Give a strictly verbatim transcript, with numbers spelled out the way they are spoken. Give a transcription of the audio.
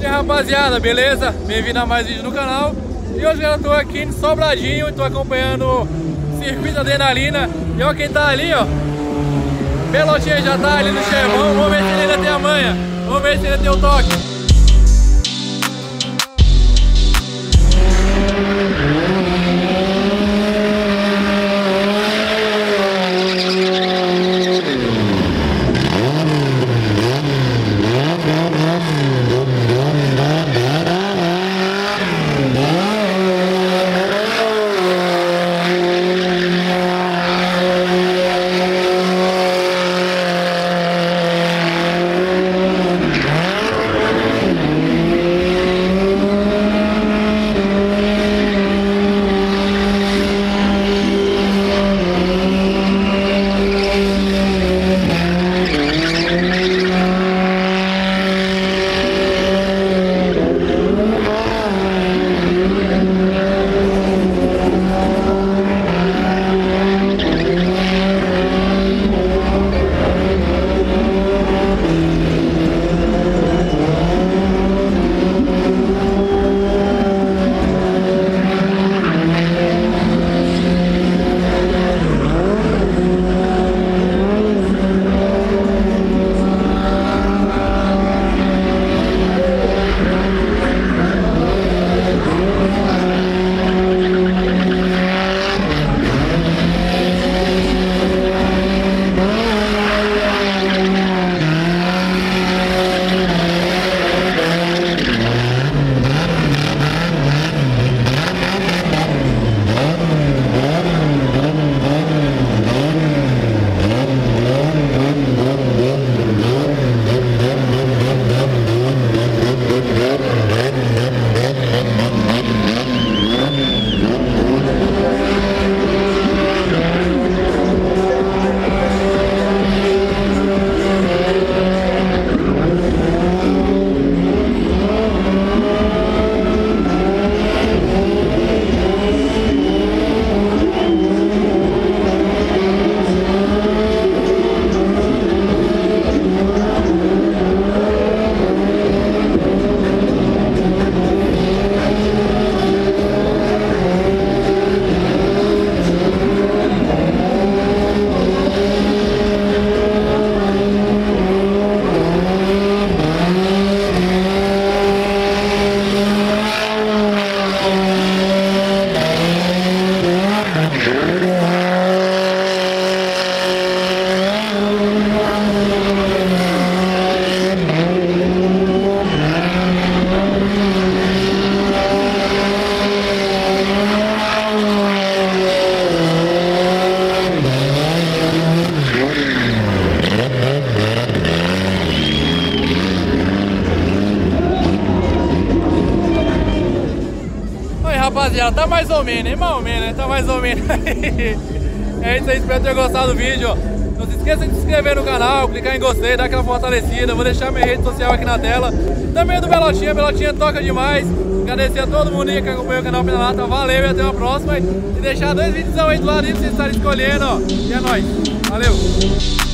Rapaziada, beleza? Bem-vindo a mais vídeo no canal. E hoje eu tô aqui em Sobradinho e tô acompanhando o Circuito Adrenalina. E olha quem tá ali, ó. Belotinha já tá ali no chefão. Vamos ver se ele ainda tem a manha. Vamos ver se ele tem o toque. Rapaziada, tá mais ou menos, hein? Mais ou menos, né? Tá mais ou menos. É isso aí, espero ter gostado do vídeo. Não se esqueça de se inscrever no canal, clicar em gostei, dar aquela fortalecida. Vou deixar minha rede social aqui na tela. Também do Belotinha, Belotinha toca demais. Agradecer a todo mundo que acompanhou o canal Pedalata. Valeu e até uma próxima. E deixar dois vídeos aí do lado aí pra vocês estarem escolhendo, ó. E é nóis. Valeu!